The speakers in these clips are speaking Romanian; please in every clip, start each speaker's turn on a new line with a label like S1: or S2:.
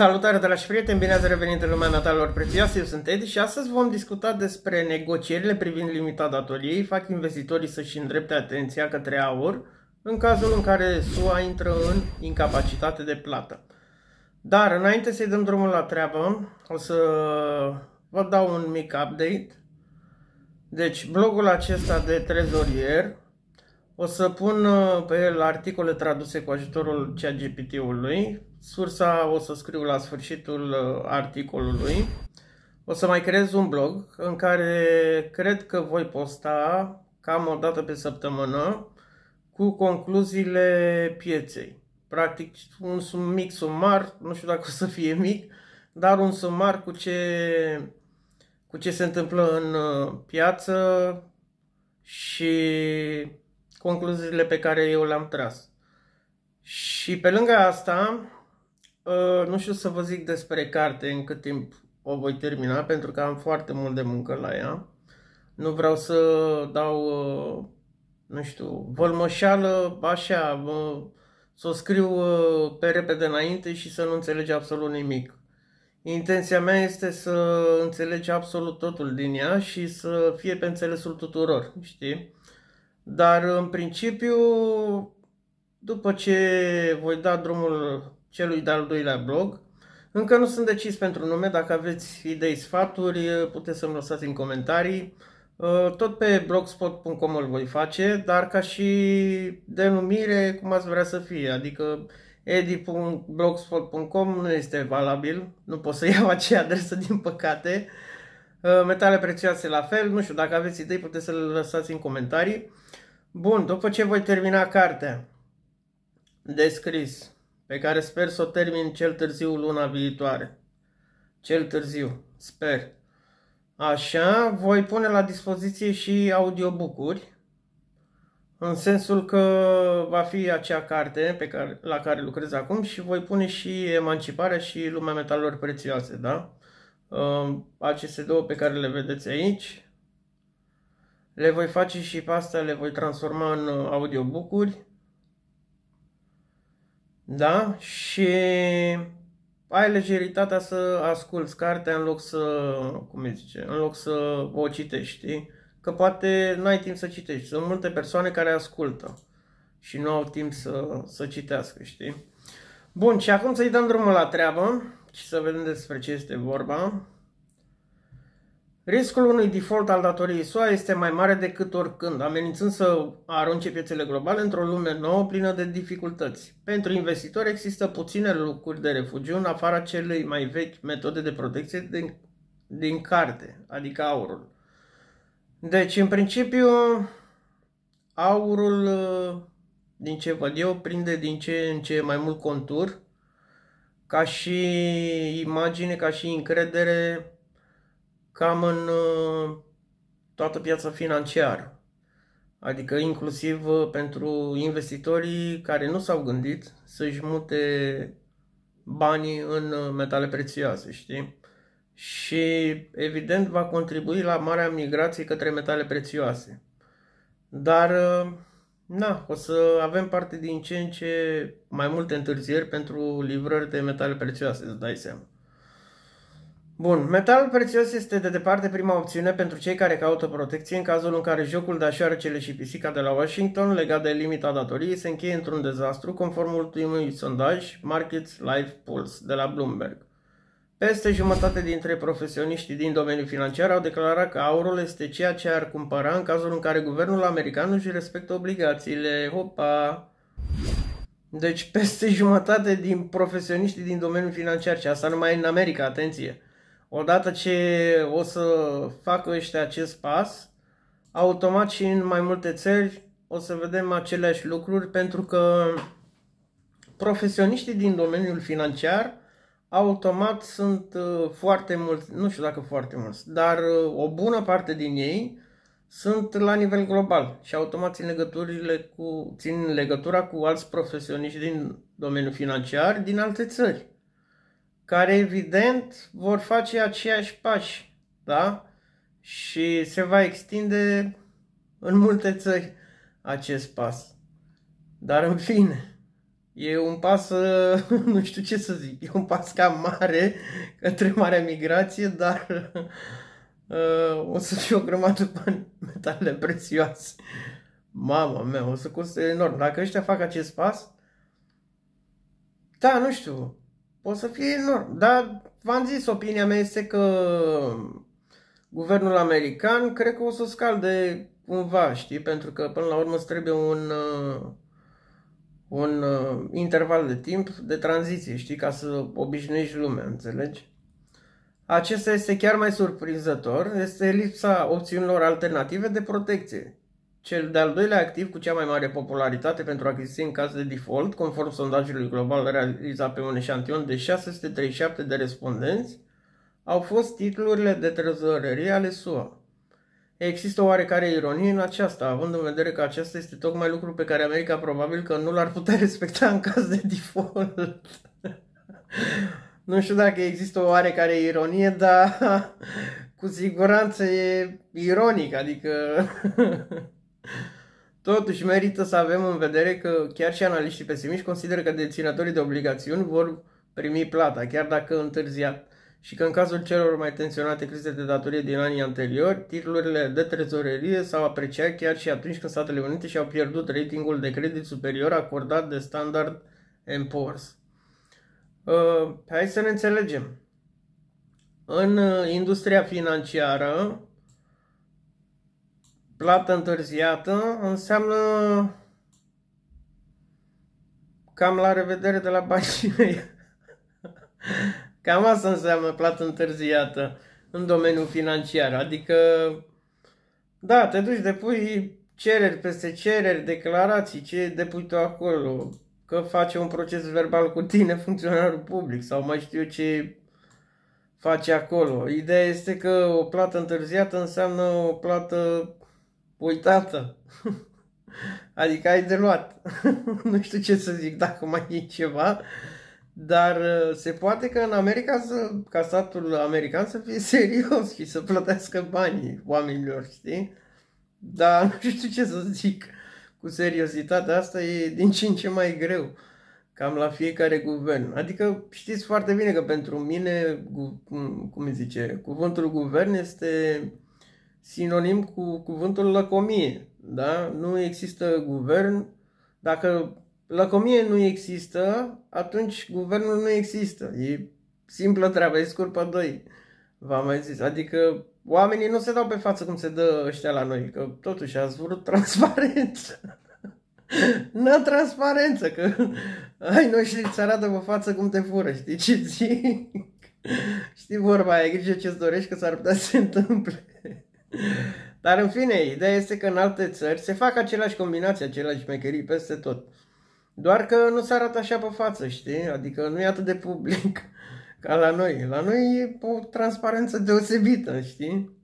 S1: Salutare, dragi prieteni, bine ați revenit în lumea metalelor prețioase, eu sunt Edi și astăzi vom discuta despre negocierile privind limita datoriei, fac investitorii să-și îndrepte atenția către aur în cazul în care SUA intră în incapacitate de plată. Dar înainte să-i dăm drumul la treabă, o să vă dau un mic update. Deci blogul acesta de trezorier, o să pun pe el articole traduse cu ajutorul ChatGPT-ului. Sursa o să scriu la sfârșitul articolului. O să mai creez un blog în care cred că voi posta cam o dată pe săptămână cu concluziile pieței. Practic un mic sumar, nu știu dacă o să fie mic, dar un sumar cu ce se întâmplă în piață și concluziile pe care eu le-am tras. Și pe lângă asta, nu știu să vă zic despre carte în cât timp o voi termina, pentru că am foarte mult de muncă la ea. Nu vreau să dau, nu știu, vălmășeală, așa, să o scriu pe repede înainte și să nu înțelegi absolut nimic. Intenția mea este să înțelegi absolut totul din ea și să fie pe înțelesul tuturor, știi? Dar în principiu, după ce voi da drumul celui de-al doilea blog, încă nu sunt decis pentru nume. Dacă aveți idei, sfaturi, puteți să-mi lăsați în comentarii. Tot pe blogspot.com îl voi face, dar ca și denumire, cum ați vrea să fie. Adică edi.blogspot.com nu este valabil, nu pot să iau acea adresă din păcate. Metale prețioase la fel, nu știu, dacă aveți idei puteți să le lăsați în comentarii. Bun, după ce voi termina cartea de scris, pe care sper să o termin cel târziu luna viitoare, cel târziu, sper, așa, voi pune la dispoziție și audiobook-uri, în sensul că va fi acea carte la care lucrez acum și voi pune și Emanciparea și Lumea metalelor prețioase, da? Aceste două pe care le vedeți aici, le voi face și pe astea, le voi transforma în audiobook-uri. Da? Și ai lejeritatea să asculți cartea în loc să, cum îi zice, în loc să o citești, știi? Că poate n-ai timp să citești. Sunt multe persoane care ascultă și nu au timp să citească, știi? Bun, și acum să-i dăm drumul la treabă și să vedem despre ce este vorba. Riscul unui default al datoriei SUA este mai mare decât oricând, amenințând să arunce piețele globale într-o lume nouă plină de dificultăți. Pentru investitori există puține locuri de refugiu în afara celei mai vechi metode de protecție din carte, adică aurul. Deci, în principiu, aurul, din ce văd eu, prinde din ce în ce mai mult contur, ca și imagine, ca și încredere, cam în toată piața financiară. Adică inclusiv pentru investitorii care nu s-au gândit să-și mute banii în metale prețioase, știi? Și evident va contribui la marea migrație către metale prețioase. Dar, na, o să avem parte din ce în ce mai multe întârzieri pentru livrări de metale prețioase, îți dai seama. Bun, metalul prețios este de departe prima opțiune pentru cei care caută protecție în cazul în care jocul de șoarecele și pisica de la Washington legat de limita datoriei se încheie într-un dezastru, conform ultimului sondaj Markets Life Pulse de la Bloomberg. Peste jumătate dintre profesioniștii din domeniul financiar au declarat că aurul este ceea ce ar cumpăra în cazul în care guvernul american nu își respectă obligațiile. Hopa! Deci peste jumătate din profesioniștii din domeniul financiar, și asta numai în America, atenție! Odată ce o să facă ăștia acest pas, automat și în mai multe țări o să vedem aceleași lucruri, pentru că profesioniștii din domeniul financiar automat sunt foarte mulți, nu știu dacă foarte mulți, dar o bună parte din ei sunt la nivel global și automat țin legătura cu alți profesioniști din domeniul financiar din alte țări, care evident vor face aceiași pași, da? Și se va extinde în multe țări acest pas. Dar în fine, E un pas, nu știu ce să zic, e un pas cam mare către marea migrație, dar o să fie o grămadă de metale prețioase. Mama mea, o să coste enorm. Dacă ăștia fac acest pas, da, nu știu, o să fie enorm. Dar v-am zis, opinia mea este că guvernul american cred că o să scalde cumva, știi? Pentru că până la urmă îți trebuie un interval de timp de tranziție, știi? Ca să obișnuiești lumea, înțelegi? Acesta este chiar mai surprinzător, este lipsa opțiunilor alternative de protecție. Cel de-al doilea activ cu cea mai mare popularitate pentru achiziții în caz de default, conform sondajului global realizat pe un eșantion de 637 de respondenți, au fost titlurile de trezorerie ale SUA. Există o oarecare ironie în aceasta, având în vedere că acesta este tocmai lucru pe care America probabil că nu l-ar putea respecta în caz de default. Nu știu dacă există o oarecare ironie, dar cu siguranță e ironic, adică totuși merită să avem în vedere că chiar și analiștii pesimiști consideră că deținătorii de obligațiuni vor primi plata, chiar dacă întârziat, și că în cazul celor mai tensionate crize de datorie din anii anteriori, titlurile de trezorerie s-au apreciat chiar și atunci când Statele Unite și-au pierdut ratingul de credit superior acordat de Standard & Poor's. Hai să ne înțelegem. În industria financiară, plată întârziată înseamnă cam la revedere de la banii mei. Cam asta înseamnă plată întârziată în domeniul financiar. Adică, da, te duci, depui cereri peste cereri, declarații, ce depui tu acolo, că face un proces verbal cu tine funcționarul public sau mai știu eu ce face acolo. Ideea este că o plată întârziată înseamnă o plată uitată. Adică ai de luat. Nu știu ce să zic, dacă mai e ceva. Dar se poate că în America, ca statul american, să fie serios și să plătească banii oamenilor, știi? Dar nu știu ce să zic. Cu seriozitatea asta e din ce în ce mai greu. Cam la fiecare guvern. Adică știți foarte bine că pentru mine, cum îi zice, cuvântul guvern este sinonim cu cuvântul lăcomie. Da? Nu există guvern. Dacă lăcomie nu există, atunci guvernul nu există. E simplă treabă, e scurt pe doi. V-am mai zis. Adică oamenii nu se dau pe față cum se dă ăștia la noi. Că totuși ați vrut transparență. Nu transparență, că ai noștri îți arată pe față cum te fură, știi ce zic? Știi vorba aia, grijă ce-ți dorești că s-ar putea să se întâmple. Dar în fine, ideea este că în alte țări se fac aceleași combinații, aceleași șmecherii peste tot. Doar că nu se arată așa pe față, știi? Adică nu e atât de public ca la noi. La noi e o transparență deosebită, știi?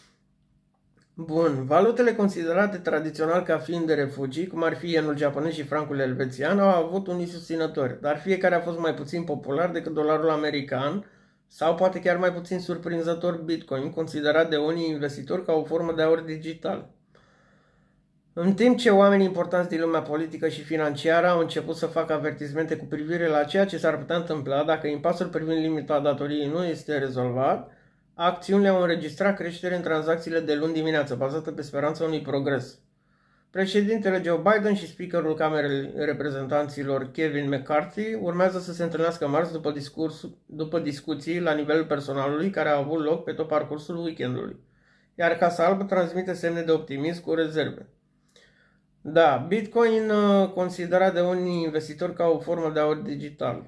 S1: Bun, valutele considerate tradițional ca fiind de refugii, cum ar fi ienul japonez și francul elvețian, au avut unii susținători, dar fiecare a fost mai puțin popular decât dolarul american sau poate chiar mai puțin surprinzător Bitcoin, considerat de unii investitori ca o formă de aur digital. În timp ce oamenii importanți din lumea politică și financiară au început să facă avertismente cu privire la ceea ce s-ar putea întâmpla dacă impasul privind limita datoriei nu este rezolvat, acțiunile au înregistrat creștere în tranzacțiile de luni dimineață, bazată pe speranța unui progres. Președintele Joe Biden și speakerul Camerei Reprezentanților Kevin McCarthy urmează să se întâlnească marți după discuții la nivelul personalului care au avut loc pe tot parcursul weekendului, iar Casa Albă transmite semne de optimism cu rezerve. Da, Bitcoin considerat de unii investitori ca o formă de aur digital.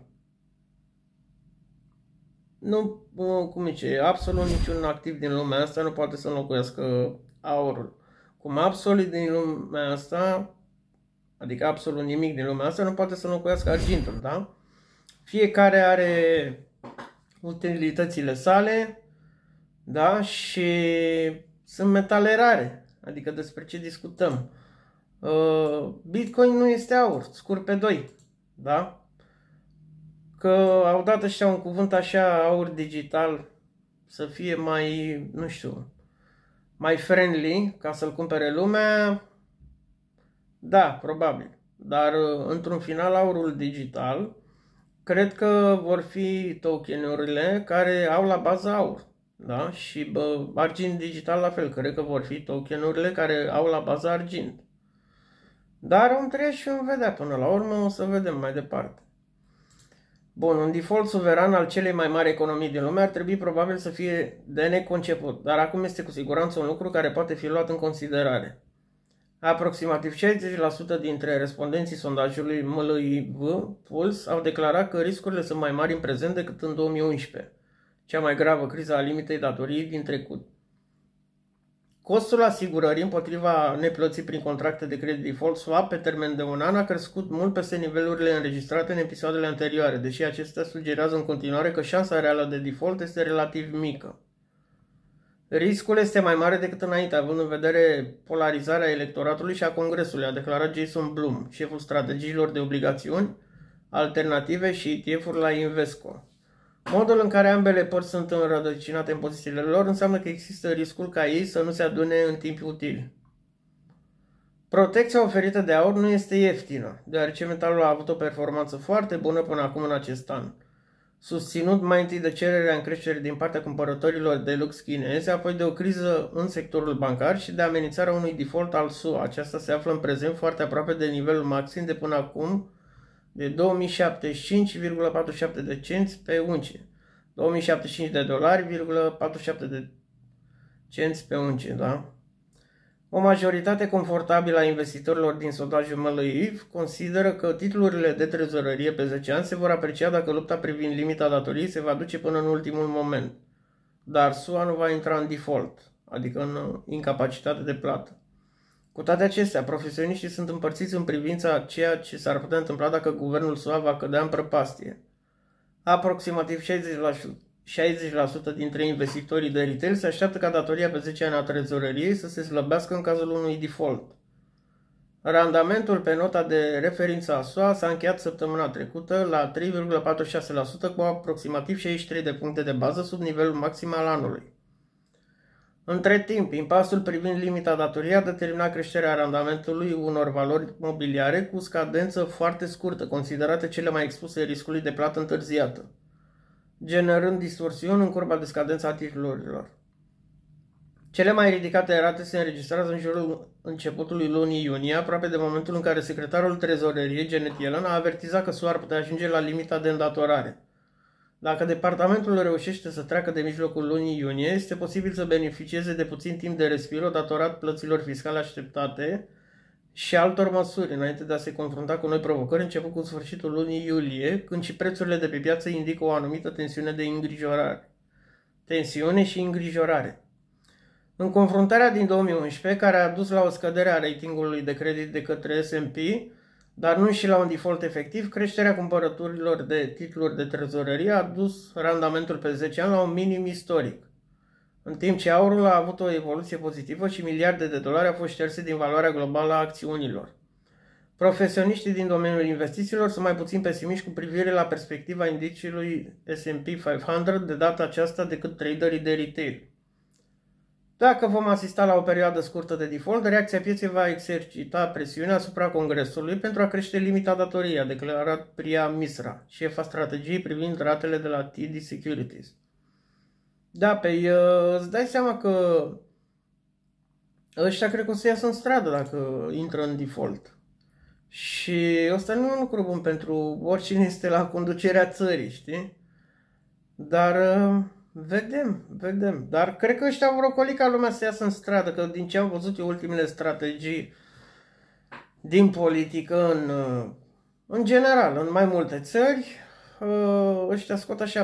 S1: Nu, cum zice, absolut niciun activ din lumea asta nu poate să înlocuiască aurul. Cum absolut din lumea asta, adică absolut nimic din lumea asta nu poate să înlocuiască argintul, da? Fiecare are utilitățile sale, da? Și sunt metale rare, adică despre ce discutăm. Bitcoin nu este aur, scurt pe doi, da? Că au dat ăștia un cuvânt așa, aur digital, să fie mai, nu știu, mai friendly, ca să-l cumpere lumea. Da, probabil. dar într-un final aurul digital, cred că vor fi tokenurile care au la bază aur. Da? Și argint digital la fel, cred că vor fi tokenurile care au la bază argint. Dar vom trăia și vom vedea până la urmă, o să vedem mai departe. Bun, un default suveran al celei mai mari economii din lume ar trebui probabil să fie de neconceput, dar acum este cu siguranță un lucru care poate fi luat în considerare. Aproximativ 60% dintre respondenții sondajului MLIV Puls au declarat că riscurile sunt mai mari în prezent decât în 2011, cea mai gravă criză a limitei datoriei din trecut. Costul asigurării împotriva neplății prin contracte de credit default swap pe termen de un an a crescut mult peste nivelurile înregistrate în episoadele anterioare, deși acestea sugerează în continuare că șansa reală de default este relativ mică. Riscul este mai mare decât înainte, având în vedere polarizarea electoratului și a Congresului, a declarat Jason Blum, șeful strategiilor de obligațiuni alternative și ETF-uri la Invesco. Modul în care ambele părți sunt înrădăcinate în pozițiile lor înseamnă că există riscul ca ei să nu se adune în timp util. Protecția oferită de aur nu este ieftină, deoarece metalul a avut o performanță foarte bună până acum în acest an. Susținut mai întâi de cererea în creștere din partea cumpărătorilor de lux chinezi, apoi de o criză în sectorul bancar și de amenințarea unui default al SUA. Aceasta se află în prezent foarte aproape de nivelul maxim de până acum de 2075,47 de cenți pe uncie. 2075 de dolari,47 de cenți pe uncie, da? O majoritate confortabilă a investitorilor din sondajul MLIV consideră că titlurile de trezorărie pe 10 ani se vor aprecia dacă lupta privind limita datoriei se va duce până în ultimul moment. Dar SUA nu va intra în default, adică în incapacitate de plată. Cu toate acestea, profesioniștii sunt împărțiți în privința ceea ce s-ar putea întâmpla dacă guvernul SUA va cădea în prăpastie. Aproximativ 60% dintre investitorii de retail se așteaptă ca datoria pe 10 ani a trezoreriei să se slăbească în cazul unui default. Randamentul pe nota de referință a SUA s-a încheiat săptămâna trecută la 3,46% cu aproximativ 63 de puncte de bază sub nivelul maxim al anului. Între timp, impasul privind limita datoriei a determinat creșterea randamentului unor valori mobiliare cu scadență foarte scurtă, considerate cele mai expuse riscului de plată întârziată, generând distorsiuni în curba de scadență a titlurilor. Cele mai ridicate rate se înregistrează în jurul începutului lunii iunie, aproape de momentul în care secretarul trezoreriei, Janet Yellen, a avertizat că SUA ar putea ajunge la limita de îndatorare. Dacă departamentul reușește să treacă de mijlocul lunii iunie, este posibil să beneficieze de puțin timp de respiro datorat plăților fiscale așteptate și altor măsuri, înainte de a se confrunta cu noi provocări, începând cu sfârșitul lunii iulie, când și prețurile de pe piață indică o anumită tensiune și îngrijorare. În confruntarea din 2011, care a dus la o scădere a ratingului de credit de către S&P, dar nu și la un default efectiv, creșterea cumpărăturilor de titluri de trezorerie a dus randamentul pe 10 ani la un minim istoric, în timp ce aurul a avut o evoluție pozitivă și miliarde de dolari au fost șterse din valoarea globală a acțiunilor. Profesioniștii din domeniul investițiilor sunt mai puțin pesimiști cu privire la perspectiva indiciului S&P 500 de data aceasta decât traderii de retail. Dacă vom asista la o perioadă scurtă de default, reacția pieței va exercita presiunea asupra Congresului pentru a crește limita datoriei, a declarat Priya Misra, șefa strategiei privind ratele de la TD Securities. Da, îți dai seama că ăștia cred că o să iasă în stradă dacă intră în default. Și ăsta nu e un lucru bun pentru oricine este la conducerea țării, știi? Dar vedem. Dar cred că ăștia vor ocoli ca lumea să iasă în stradă, că din ce am văzut eu ultimele strategii din politică în general, în mai multe țări, ăștia scot așa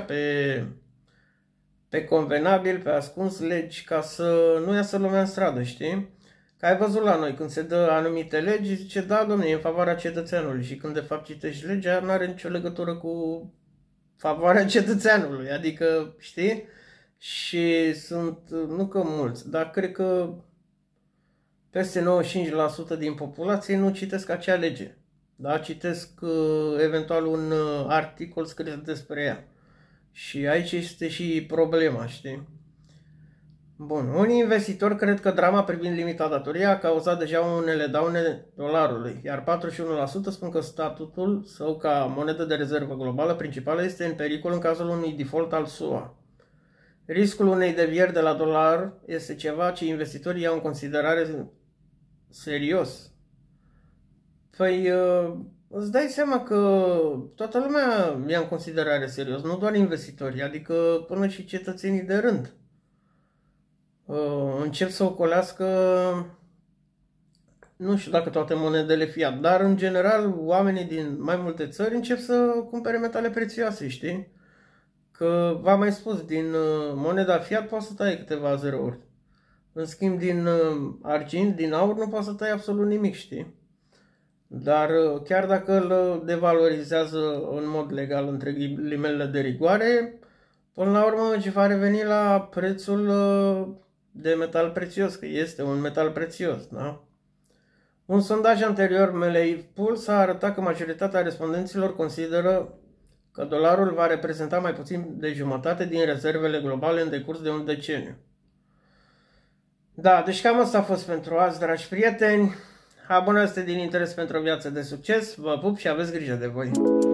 S1: pe convenabil, pe ascuns legi ca să nu iasă lumea în stradă, știi? Că ai văzut la noi, când se dă anumite legi, zice, da, domne, e în favoarea cetățeanului și când de fapt citești legea, nu are nicio legătură cu favoarea cetățeanului, adică, știi? Și sunt, nu că mulți, dar cred că peste 95% din populație nu citesc acea lege. Da? Citesc eventual un articol scris despre ea. Și aici este și problema, știi? Bun, unii investitori cred că drama privind limita datoriei a cauzat deja unele daune dolarului, iar 41% spun că statutul său ca monedă de rezervă globală principală este în pericol în cazul unui default al SUA. Riscul unei devieri de la dolar este ceva ce investitorii iau în considerare serios. Păi, îți dai seama că toată lumea ia în considerare serios, nu doar investitorii, adică până și cetățenii de rând. Încep să ocolească, nu știu dacă toate monedele fiat, dar în general oamenii din mai multe țări încep să cumpere metale prețioase, știi? Că v-am mai spus, din moneda fiat poți să tai câteva zerouri. În schimb, din argint, din aur, nu poți să tai absolut nimic, știi? Dar chiar dacă îl devalorizează în mod legal între ghilimele de rigoare, până la urmă ce va reveni la prețul de metal prețios, că este un metal prețios, da? Un sondaj anterior, Melee Pulse, a arătat că majoritatea respondenților consideră că dolarul va reprezenta mai puțin de jumătate din rezervele globale în decurs de un deceniu. Da, deci cam asta a fost pentru azi, dragi prieteni. Abonați-te din interes pentru o viață de succes, vă pup și aveți grijă de voi!